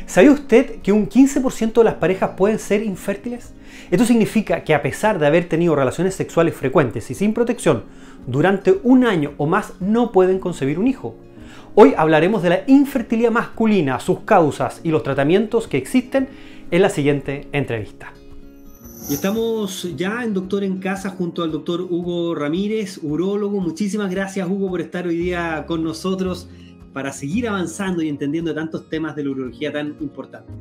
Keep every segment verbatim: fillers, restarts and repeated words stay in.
¿Sabía usted que un quince por ciento de las parejas pueden ser infértiles? Esto significa que a pesar de haber tenido relaciones sexuales frecuentes y sin protección durante un año o más no pueden concebir un hijo. Hoy hablaremos de la infertilidad masculina, sus causas y los tratamientos que existen en la siguiente entrevista. Y estamos ya en Doctor en Casa junto al doctor Hugo Ramírez, urólogo. Muchísimas gracias, Hugo, por estar hoy día con nosotros para seguir avanzando y entendiendo tantos temas de la urología tan importantes.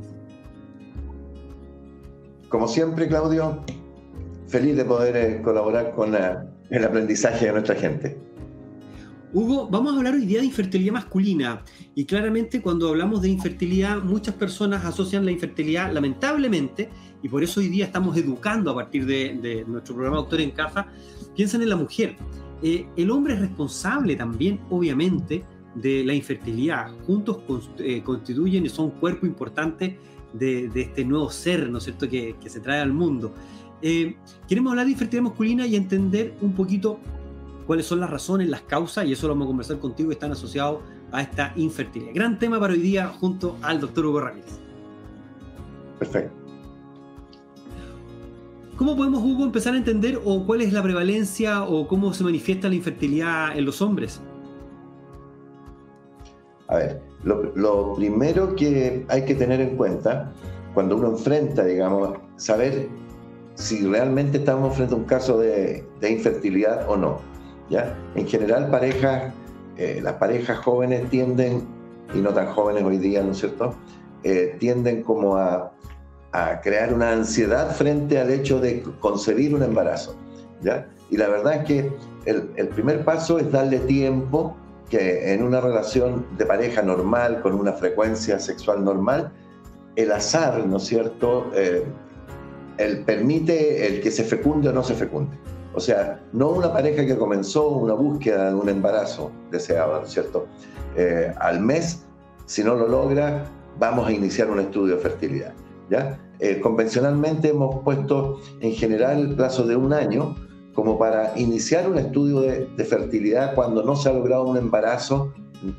Como siempre, Claudio, feliz de poder eh, colaborar con la, el aprendizaje de nuestra gente. Hugo, vamos a hablar hoy día de infertilidad masculina y claramente cuando hablamos de infertilidad muchas personas asocian la infertilidad lamentablemente, y por eso hoy día estamos educando a partir de, de nuestro programa Doctor en Casa, piensan en la mujer. Eh, el hombre es responsable también, obviamente, de la infertilidad. Juntos const eh, constituyen y son cuerpo importante de, de este nuevo ser, ¿no es cierto?, que, que se trae al mundo. Eh, queremos hablar de infertilidad masculina y entender un poquito cuáles son las razones, las causas, y eso lo vamos a conversar contigo, que están asociados a esta infertilidad. Gran tema para hoy día junto al doctor Hugo Ramírez. Perfecto. ¿Cómo podemos, Hugo, empezar a entender o cuál es la prevalencia o cómo se manifiesta la infertilidad en los hombres? A ver, lo, lo primero que hay que tener en cuenta cuando uno enfrenta, digamos, saber si realmente estamos frente a un caso de, de infertilidad o no. ¿Ya? En general, parejas, eh, las parejas jóvenes tienden, y no tan jóvenes hoy día, ¿no es cierto?, eh, tienden como a, a crear una ansiedad frente al hecho de concebir un embarazo, ¿ya? Y la verdad es que el, el primer paso es darle tiempo, que en una relación de pareja normal, con una frecuencia sexual normal, el azar, ¿no es cierto?, eh, el permite el que se fecunde o no se fecunde. O sea, no una pareja que comenzó una búsqueda de un embarazo deseado, ¿no es cierto? Eh, al mes, si no lo logra, vamos a iniciar un estudio de fertilidad, ¿ya? Eh, convencionalmente hemos puesto en general el plazo de un año como para iniciar un estudio de, de fertilidad cuando no se ha logrado un embarazo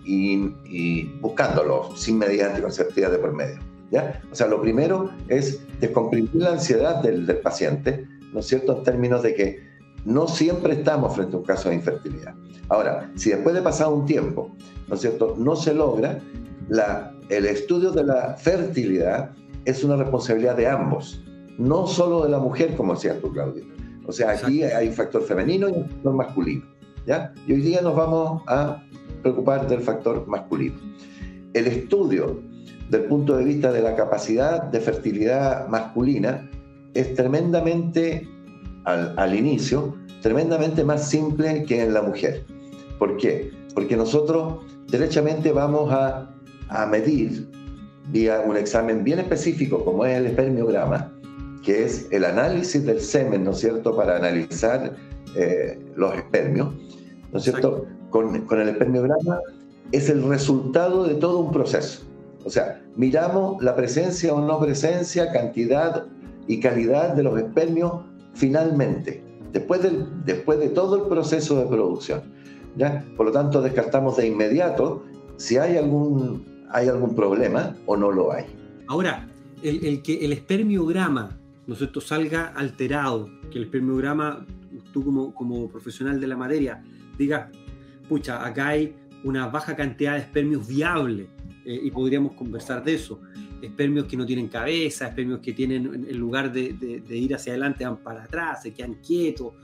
y, y buscándolo sin medidas anticonceptivas de por medio, ¿ya? O sea, lo primero es descomprimir la ansiedad del, del paciente, ¿no es cierto?, en términos de que no siempre estamos frente a un caso de infertilidad. Ahora, si después de pasado un tiempo, ¿no es cierto?, no se logra, la, el estudio de la fertilidad es una responsabilidad de ambos, no solo de la mujer, como decías tú, Claudio. O sea, aquí Exacto. hay un factor femenino y un factor masculino, ¿ya? Y hoy día nos vamos a preocupar del factor masculino. El estudio, del punto de vista de la capacidad de fertilidad masculina, es tremendamente Al, al inicio, tremendamente más simple que en la mujer. ¿Por qué? Porque nosotros derechamente vamos a, a medir vía un examen bien específico como es el espermiograma, que es el análisis del semen, ¿no es cierto?, para analizar eh, los espermios, ¿no es cierto? Con, con el espermiograma es el resultado de todo un proceso. O sea, miramos la presencia o no presencia, cantidad y calidad de los espermios finalmente, después, del, después de todo el proceso de producción, ¿ya? Por lo tanto, descartamos de inmediato si hay algún, hay algún problema o no lo hay. Ahora, el, el que el espermiograma, ¿no es cierto?, salga alterado, que el espermiograma, tú como, como profesional de la materia, digas, pucha, acá hay una baja cantidad de espermios viables, eh, y podríamos conversar de eso. Espermios que no tienen cabeza, espermios que tienen, en lugar de, de, de ir hacia adelante, van para atrás, se quedan quietos.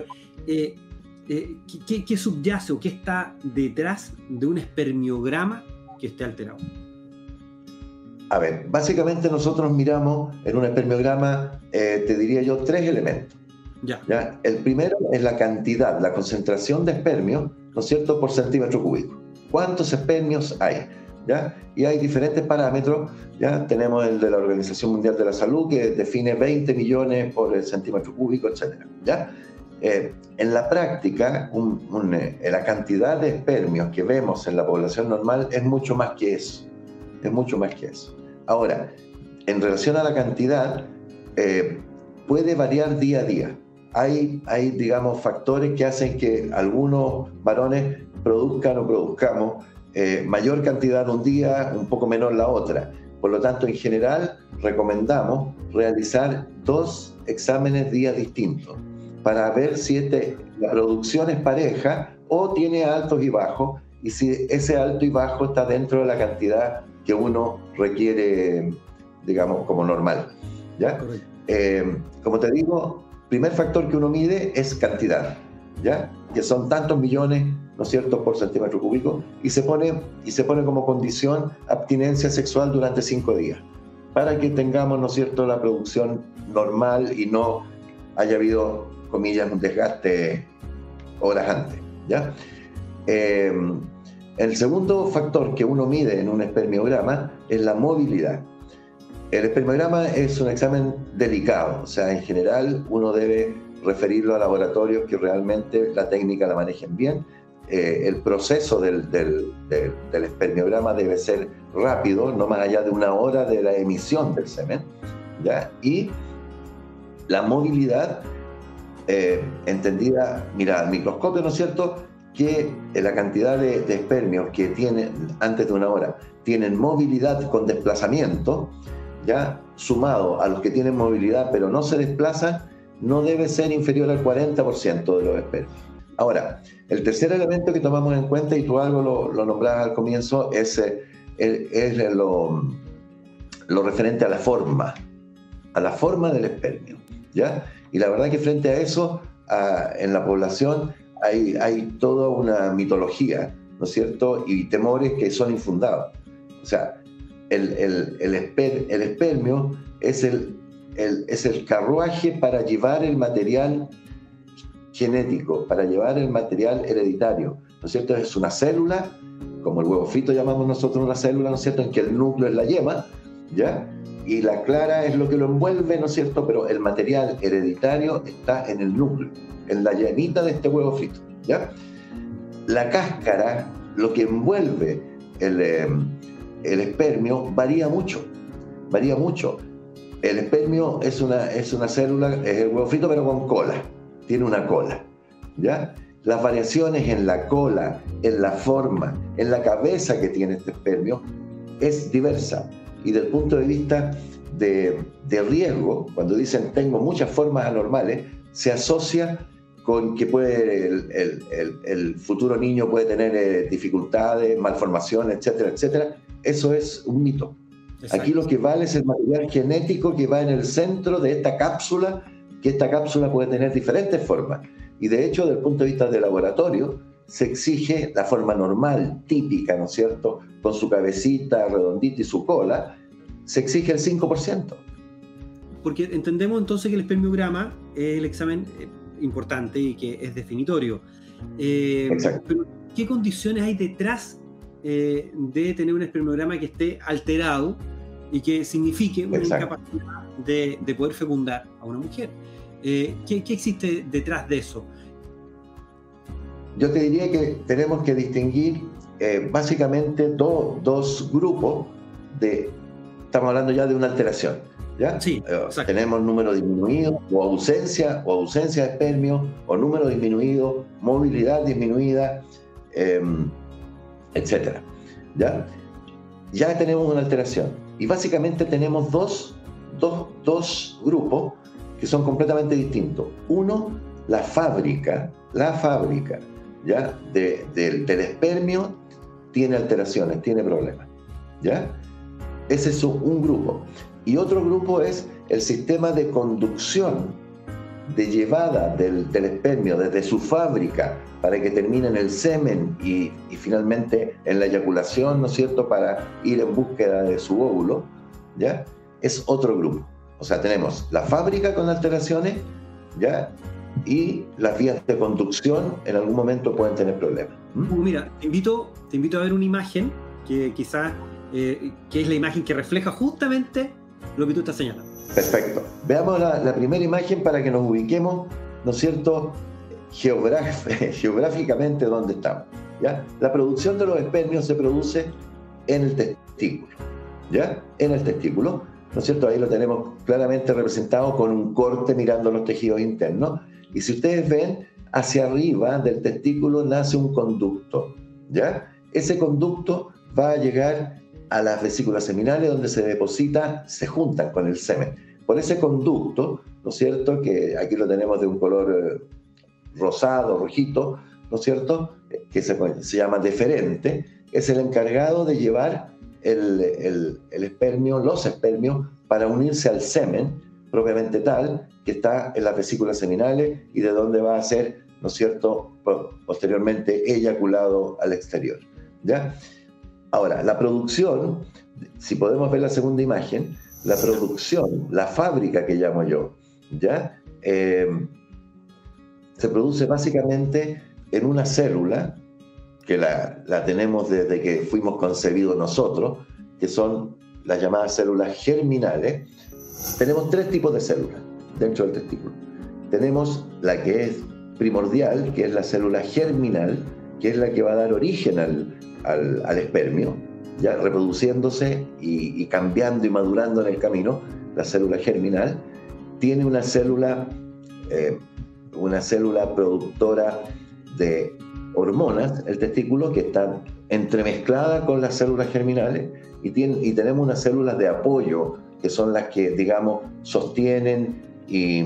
Eh, eh, ¿qué, ¿Qué subyace o qué está detrás de un espermiograma que esté alterado? A ver, básicamente nosotros miramos en un espermiograma, eh, te diría yo, tres elementos. Ya. ¿Ya? El primero es la cantidad, la concentración de espermios, ¿no es cierto?, por centímetro cúbico. ¿Cuántos espermios hay? ¿Ya? Y hay diferentes parámetros, ¿ya? Tenemos el de la Organización Mundial de la Salud que define veinte millones por el centímetro cúbico, etcétera, ¿ya? Eh, en la práctica, un, un, eh, la cantidad de espermios que vemos en la población normal es mucho más que eso, es mucho más que eso. Ahora, en relación a la cantidad, eh, puede variar día a día. Hay, hay, digamos, factores que hacen que algunos varones produzcan o produzcamos Eh, mayor cantidad un día, un poco menor la otra, Por lo tanto, en general, recomendamos realizar dos exámenes días distintos para ver si este, la producción es pareja o tiene altos y bajos, y si ese alto y bajo está dentro de la cantidad que uno requiere, digamos, como normal, ¿ya? Eh, como te digo, primer factor que uno mide es cantidad, ¿ya? Que son tantos millones, ¿no es cierto?, por centímetro cúbico, y se pone, y se pone como condición abstinencia sexual durante cinco días, para que tengamos, ¿no es cierto?, la producción normal y no haya habido, comillas, un desgaste horas antes, ¿ya? Eh, el segundo factor que uno mide en un espermiograma es la movilidad. El espermiograma es un examen delicado, o sea, en general uno debe referirlo a laboratorios que realmente la técnica la manejen bien. Eh, el proceso del, del, del, del espermiograma debe ser rápido, no más allá de una hora de la emisión del semen, ¿ya? Y la movilidad, eh, entendida, mira, al microscopio, ¿no es cierto?, que la cantidad de, de espermios que tienen antes de una hora tienen movilidad con desplazamiento, ya sumado a los que tienen movilidad pero no se desplazan, no debe ser inferior al cuarenta por ciento de los espermios. Ahora, el tercer elemento que tomamos en cuenta, y tú algo lo, lo nombrabas al comienzo, es, es, es lo, lo referente a la forma, a la forma del espermio, ¿ya? Y la verdad que frente a eso, a, en la población hay, hay toda una mitología, ¿no es cierto?, y temores que son infundados. O sea, el, el, el, esper, el espermio es el, el, es el carruaje para llevar el material genético, para llevar el material hereditario, ¿no es cierto? Es una célula, como el huevo frito llamamos nosotros una célula, ¿no es cierto?, en que el núcleo es la yema, ¿ya? Y la clara es lo que lo envuelve, ¿no es cierto?, pero el material hereditario está en el núcleo, en la llamita de este huevo frito, ¿ya? La cáscara, lo que envuelve el, eh, el espermio, varía mucho, varía mucho. El espermio es una, es una célula, es el huevo frito, pero con cola, tiene una cola, ¿ya? Las variaciones en la cola, en la forma, en la cabeza que tiene este espermio, es diversa. Y desde el punto de vista de, de riesgo, cuando dicen tengo muchas formas anormales, se asocia con que puede, el, el, el, el futuro niño puede tener eh, dificultades, malformaciones, etcétera, etcétera. Eso es un mito. Exacto. Aquí lo que vale es el material genético que va en el centro de esta cápsula, que esta cápsula puede tener diferentes formas. Y de hecho, desde el punto de vista del laboratorio, se exige la forma normal, típica, ¿no es cierto?, con su cabecita redondita y su cola, se exige el cinco por ciento. Porque entendemos entonces que el espermiograma es el examen importante y que es definitorio. Eh, Exacto. Pero, ¿qué condiciones hay detrás eh, de tener un espermiograma que esté alterado y que signifique una Exacto. incapacidad de, de poder fecundar a una mujer? Eh, ¿qué, ¿Qué existe detrás de eso? Yo te diría que tenemos que distinguir eh, básicamente do, dos grupos de, estamos hablando ya de una alteración, ¿ya? Sí, eh, tenemos número disminuido o ausencia, o ausencia de espermio, o número disminuido, movilidad disminuida, eh, etcétera, ¿ya? Ya tenemos una alteración. Y básicamente tenemos dos, dos, dos grupos que son completamente distintos. Uno, la fábrica, la fábrica, ¿ya?, de, de, del espermio tiene alteraciones, tiene problemas, ¿ya? Ese es un grupo. Y otro grupo es el sistema de conducción, de llevada del, del espermio desde su fábrica para que termine en el semen y, y finalmente en la eyaculación, ¿no es cierto?, para ir en búsqueda de su óvulo, ¿ya? Es otro grupo. O sea, tenemos la fábrica con alteraciones, ¿ya?, y las vías de conducción en algún momento pueden tener problemas. ¿Mm? Uh, mira, te invito, te invito a ver una imagen que quizás eh, que es la imagen que refleja justamente lo que tú estás señalando. Perfecto. Veamos la, la primera imagen para que nos ubiquemos, ¿no es cierto?, Geograf geográficamente dónde estamos, ¿ya? La producción de los espermios se produce en el testículo, ¿ya? En el testículo, ¿no es cierto? Ahí lo tenemos claramente representado con un corte mirando los tejidos internos. Y si ustedes ven, hacia arriba del testículo nace un conducto, ¿ya? Ese conducto va a llegar a las vesículas seminales, donde se deposita, se juntan con el semen. Por ese conducto, ¿no es cierto?, que aquí lo tenemos de un color eh, rosado, rojito, ¿no es cierto?, que se, se llama deferente, es el encargado de llevar el, el, el espermio, los espermios, para unirse al semen, propiamente tal, que está en las vesículas seminales y de donde va a ser, ¿no es cierto?, posteriormente eyaculado al exterior, ¿ya? Ahora, la producción, si podemos ver la segunda imagen, la producción, la fábrica que llamo yo, ¿ya? Eh, se produce básicamente en una célula, que la, la tenemos desde que fuimos concebidos nosotros, que son las llamadas células germinales. Tenemos tres tipos de células dentro del testículo. Tenemos la que es primordial, que es la célula germinal, que es la que va a dar origen al, al, al espermio, ya reproduciéndose y, y cambiando y madurando en el camino. La célula germinal tiene una célula, eh, una célula productora de hormonas, el testículo, que está entremezclada con las células germinales, y, tiene, y tenemos unas células de apoyo, que son las que, digamos, sostienen y,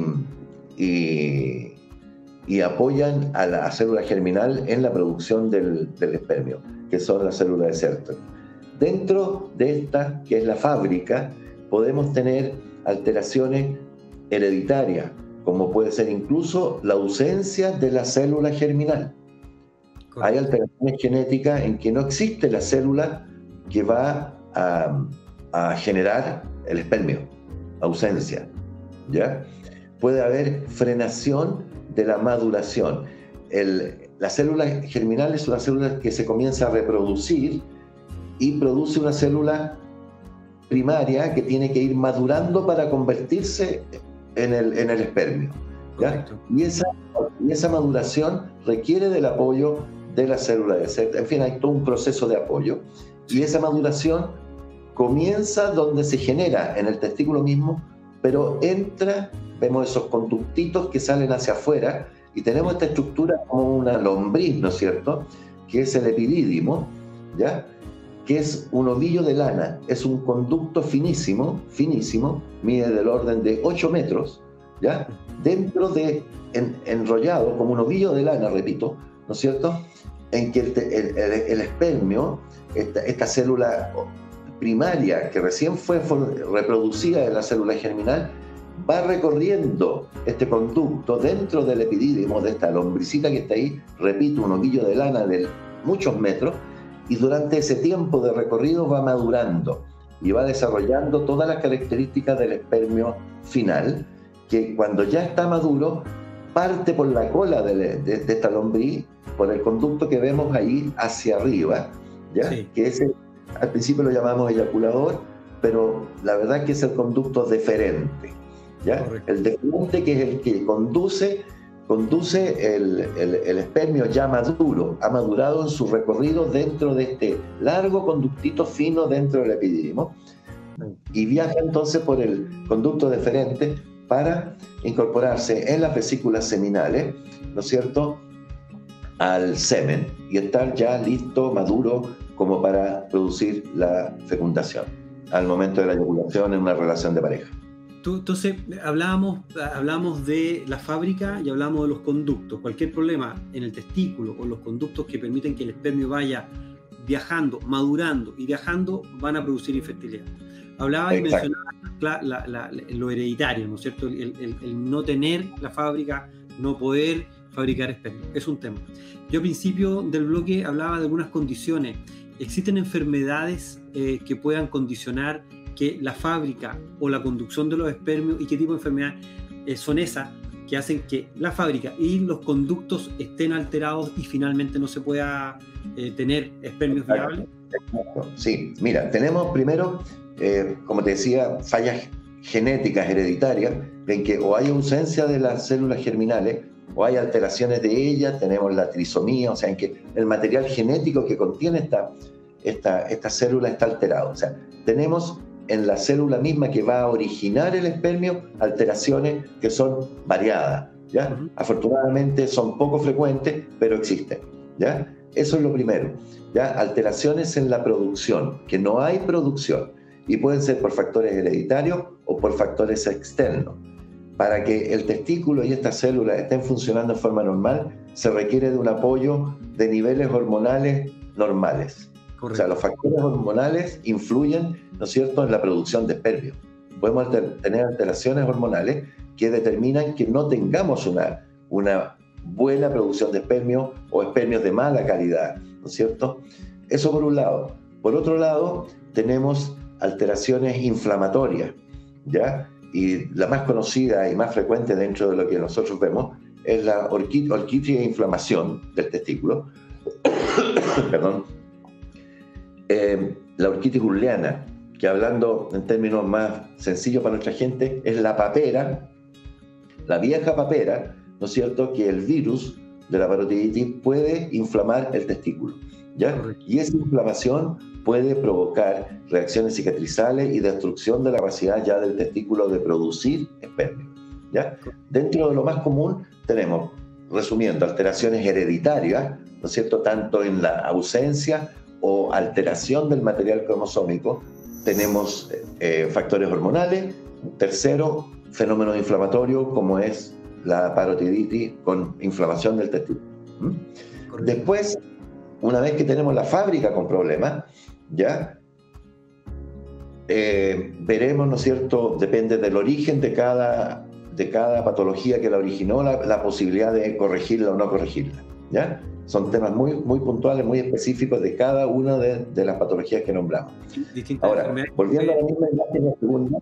y, y apoyan a la célula germinal en la producción del, del espermio, que son las células de Sertoli. Dentro de esta, que es la fábrica, podemos tener alteraciones hereditarias, como puede ser incluso la ausencia de la célula germinal. Correcto. Hay alteraciones genéticas en que no existe la célula que va a, a generar el espermio, ausencia, ¿ya? Puede haber frenación de la maduración. El, la célula germinal es una célula que se comienza a reproducir y produce una célula primaria que tiene que ir madurando para convertirse en el, en el espermio, ¿ya? Y esa, y esa maduración requiere del apoyo de la célula de Sertoli. En fin, hay todo un proceso de apoyo, y esa maduración comienza donde se genera, en el testículo mismo, pero entra, vemos esos conductitos que salen hacia afuera, y tenemos esta estructura como una lombriz, ¿no es cierto?, que es el epidídimo, ¿ya?, que es un ovillo de lana, es un conducto finísimo, finísimo, mide del orden de ocho metros, ¿ya?, dentro de, en, enrollado como un ovillo de lana, repito, ¿no es cierto?, en que el, el, el, el espermio, esta, esta célula primaria que recién fue reproducida en la célula germinal, va recorriendo este conducto dentro del epidídimo, de esta lombricita que está ahí, repito, un ovillo de lana de muchos metros, y durante ese tiempo de recorrido va madurando y va desarrollando todas las características del espermio final, que cuando ya está maduro, parte por la cola de, de, de esta lombriz, por el conducto que vemos ahí hacia arriba, ¿ya? Sí. Que ese, al principio lo llamamos eyaculador, pero la verdad es que es el conducto deferente, ¿ya? El deferente, que es el que conduce, conduce el, el, el espermio ya maduro, ha madurado en su recorrido dentro de este largo conductito fino dentro del epidídimo, y viaja entonces por el conducto deferente para incorporarse en las vesículas seminales, ¿no es cierto?, al semen, y estar ya listo, maduro, como para producir la fecundación al momento de la eyaculación en una relación de pareja. Tú, entonces, hablábamos, hablábamos de la fábrica y hablábamos de los conductos. Cualquier problema en el testículo o los conductos que permiten que el espermio vaya viajando, madurando y viajando, van a producir infertilidad. Hablaba y mencionaba la, la, la, lo hereditario, ¿no es cierto? El, el, el no tener la fábrica, no poder fabricar espermio. Es un tema. Yo al principio del bloque hablaba de algunas condiciones. ¿Existen enfermedades eh, que puedan condicionar que la fábrica o la conducción de los espermios, y qué tipo de enfermedades eh, son esas que hacen que la fábrica y los conductos estén alterados y finalmente no se pueda eh, tener espermios viables? Sí, mira, tenemos primero, eh, como te decía, fallas genéticas hereditarias, en que o hay ausencia de las células germinales o hay alteraciones de ellas, tenemos la trisomía, o sea, en que el material genético que contiene esta, esta, esta célula está alterado. O sea, tenemos en la célula misma que va a originar el espermio alteraciones que son variadas, ¿ya? Uh-huh. Afortunadamente son poco frecuentes, pero existen, ¿ya? Eso es lo primero, ¿ya? Alteraciones en la producción, que no hay producción, y pueden ser por factores hereditarios o por factores externos. Para que el testículo y estas células estén funcionando de forma normal, se requiere de un apoyo de niveles hormonales normales. Correcto. O sea, los factores hormonales influyen, ¿no es cierto?, en la producción de espermio. Podemos alter- tener alteraciones hormonales que determinan que no tengamos una, una buena producción de espermio o espermios de mala calidad, ¿no es cierto? Eso por un lado. Por otro lado, tenemos alteraciones inflamatorias, ¿ya? Y la más conocida y más frecuente dentro de lo que nosotros vemos es la orquí- orquitis e inflamación del testículo. Perdón. Eh, la orquitis gurliana, que hablando en términos más sencillos para nuestra gente, es la papera, la vieja papera, ¿no es cierto?, que el virus de la parotiditis puede inflamar el testículo, ¿ya? Y esa inflamación puede provocar reacciones cicatrizales y destrucción de la capacidad ya del testículo de producir espermio, ¿ya? Dentro de lo más común tenemos, resumiendo, alteraciones hereditarias, ¿no es cierto?, tanto en la ausencia o alteración del material cromosómico. Tenemos eh, factores hormonales. Tercero, fenómenos inflamatorios como es la parotiditis con inflamación del testículo. ¿Mm? Después, una vez que tenemos la fábrica con problemas, ¿ya? Eh, veremos, ¿no es cierto?, depende del origen de cada, de cada patología que la originó, la, la posibilidad de corregirla o no corregirla, ¿ya? Son temas muy, muy puntuales, muy específicos de cada una de, de las patologías que nombramos. Distintas. Ahora, volviendo a la misma imagen de segunda,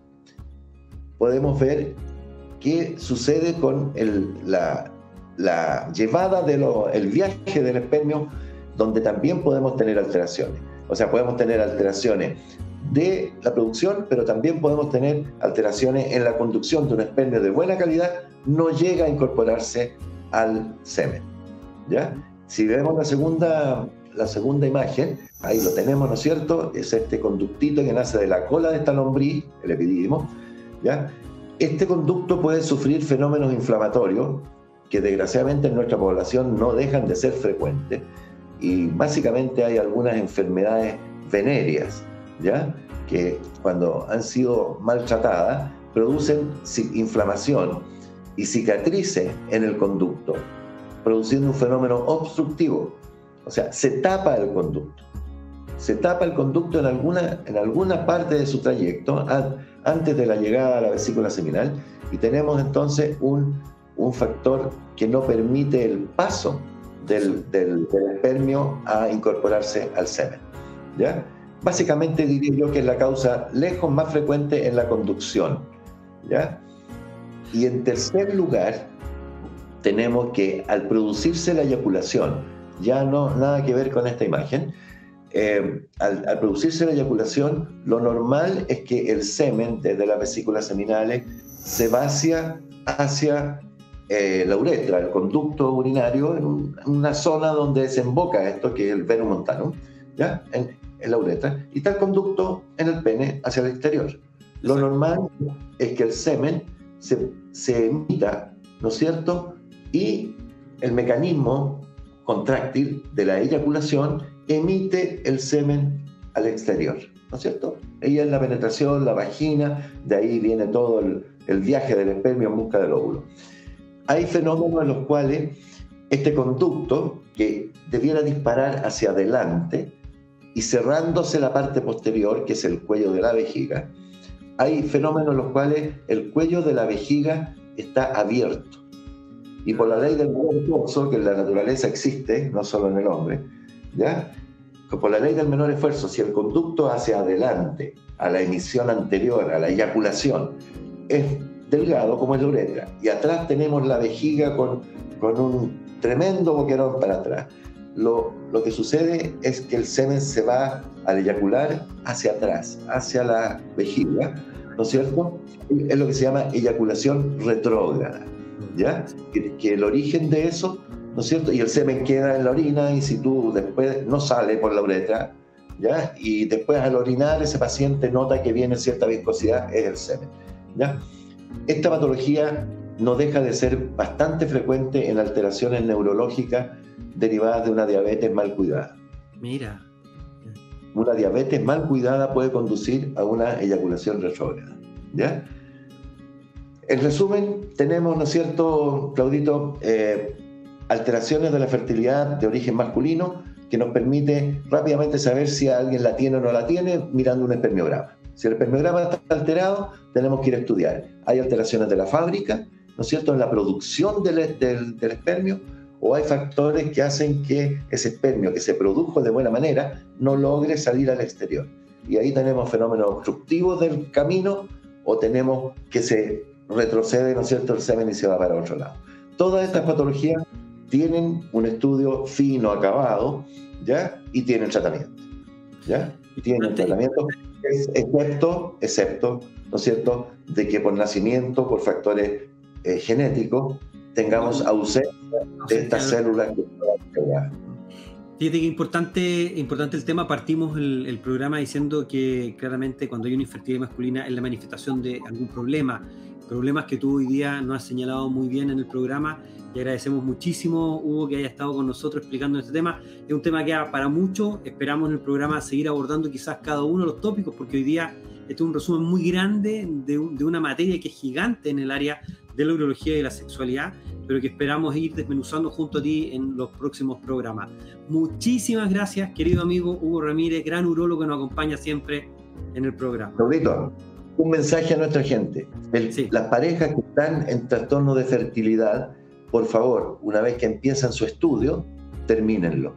podemos ver qué sucede con el, la, la llevada del el viaje del espermio, donde también podemos tener alteraciones. O sea, podemos tener alteraciones de la producción, pero también podemos tener alteraciones en la conducción de un espermio de buena calidad, no llega a incorporarse al semen, ¿ya? Si vemos la segunda, la segunda imagen, ahí lo tenemos, ¿no es cierto? Es este conductito que nace de la cola de esta lombriz, el epididimo, ¿ya? Este conducto puede sufrir fenómenos inflamatorios que desgraciadamente en nuestra población no dejan de ser frecuentes, y básicamente hay algunas enfermedades venéreas, ¿ya?, que cuando han sido maltratadas producen inflamación y cicatrices en el conducto, produciendo un fenómeno obstructivo. O sea, se tapa el conducto. Se tapa el conducto en alguna, en alguna parte de su trayecto a, antes de la llegada a la vesícula seminal, y tenemos entonces un, un factor que no permite el paso del, del, del espermio a incorporarse al semen, ¿ya? Básicamente diría yo que es la causa lejos más frecuente en la conducción, ¿ya? Y en tercer lugar, tenemos que al producirse la eyaculación, ya no nada que ver con esta imagen, eh, al, al producirse la eyaculación, lo normal es que el semen desde las vesículas seminales se vacía hacia eh, la uretra, el conducto urinario, en, un, en una zona donde desemboca esto, que es el veno montanum, ¿ya? En, en la uretra, y está el conducto en el pene hacia el exterior. Lo normal es que el semen se, se emita, ¿no es cierto?, y el mecanismo contráctil de la eyaculación emite el semen al exterior, ¿no es cierto? Ella es la penetración, la vagina, de ahí viene todo el, el viaje del espermio en busca del óvulo. Hay fenómenos en los cuales este conducto, que debiera disparar hacia adelante y cerrándose la parte posterior, que es el cuello de la vejiga, hay fenómenos en los cuales el cuello de la vejiga está abierto. Y por la ley del menor esfuerzo, que en la naturaleza existe, no solo en el hombre, ¿ya? Por la ley del menor esfuerzo, si el conducto hacia adelante, a la emisión anterior, a la eyaculación, es delgado como es la uretra, y atrás tenemos la vejiga con, con un tremendo boquerón para atrás, lo, lo que sucede es que el semen se va al eyacular hacia atrás, hacia la vejiga, ¿no es cierto? Es lo que se llama eyaculación retrógrada, ¿ya? Que, que el origen de eso, ¿no es cierto? Y el semen queda en la orina, y si tú después no sale por la uretra, ¿ya? Y después al orinar ese paciente nota que viene cierta viscosidad, es el semen, ¿ya? Esta patología no deja de ser bastante frecuente en alteraciones neurológicas derivadas de una diabetes mal cuidada. Mira. Una diabetes mal cuidada puede conducir a una eyaculación retrógrada, ¿ya? En resumen, tenemos, ¿no es cierto, Claudito, eh, alteraciones de la fertilidad de origen masculino que nos permite rápidamente saber si alguien la tiene o no la tiene mirando un espermiograma. Si el espermiograma está alterado, tenemos que ir a estudiar. Hay alteraciones de la fábrica, ¿no es cierto?, en la producción del, del, del espermio, o hay factores que hacen que ese espermio que se produjo de buena manera no logre salir al exterior. Y ahí tenemos fenómenos obstructivos del camino, o tenemos que se retrocede, ¿no es cierto?, el semen y se va para otro lado. Todas estas patologías tienen un estudio fino, acabado, ¿ya? Y tienen tratamiento, ¿ya? Y tienen un tratamiento, excepto, excepto, ¿no es cierto?, de que por nacimiento, por factores eh, genéticos, tengamos ausencia de estas células que puedan crear. Fíjate que importante, importante el tema. Partimos el, el programa diciendo que claramente cuando hay una infertilidad masculina es la manifestación de algún problema, problemas que tú hoy día nos has señalado muy bien en el programa, y agradecemos muchísimo, Hugo, que haya estado con nosotros explicando este tema. Es un tema que para muchos, esperamos en el programa seguir abordando quizás cada uno de los tópicos, porque hoy día este es un resumen muy grande de, de una materia que es gigante en el área de la urología y la sexualidad, pero que esperamos ir desmenuzando junto a ti en los próximos programas. Muchísimas gracias, querido amigo Hugo Ramírez, gran urólogo que nos acompaña siempre en el programa. Claudito, un mensaje a nuestra gente. El, sí. Las parejas que están en trastorno de fertilidad, por favor, una vez que empiezan su estudio, termínenlo.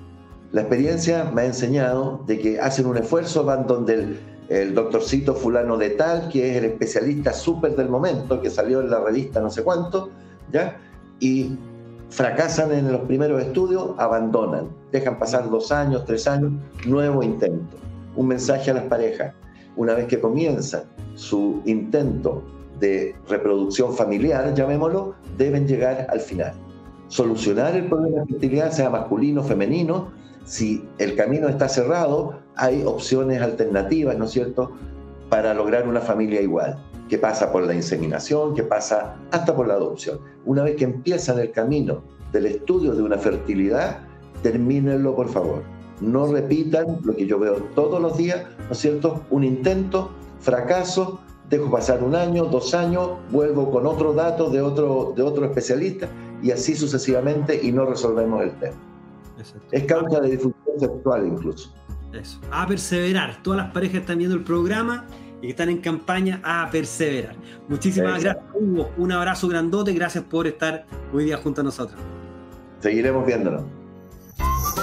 La experiencia me ha enseñado de que hacen un esfuerzo, van donde el, el doctorcito fulano de tal, que es el especialista súper del momento, que salió en la revista no sé cuánto, ¿ya? Y fracasan en los primeros estudios, abandonan, dejan pasar dos años, tres años, nuevo intento. Un mensaje a las parejas: una vez que comienzan su intento de reproducción familiar, llamémoslo, deben llegar al final. Solucionar el problema de fertilidad, sea masculino o femenino. Si el camino está cerrado, hay opciones alternativas, ¿no es cierto?, para lograr una familia igual, que pasa por la inseminación, que pasa hasta por la adopción. Una vez que empiezan el camino del estudio de una fertilidad, termínenlo, por favor. No repitan lo que yo veo todos los días, ¿no es cierto?, un intento, fracaso, dejo pasar un año, dos años, vuelvo con otro dato de otro, de otro especialista, y así sucesivamente, y no resolvemos el tema. Exacto. Es causa de disfunción sexual incluso. Eso. A perseverar. Todas las parejas que están viendo el programa y que están en campaña, a perseverar. Muchísimas Exacto. gracias, Hugo. Un abrazo grandote. Gracias por estar hoy día junto a nosotros. Seguiremos viéndonos.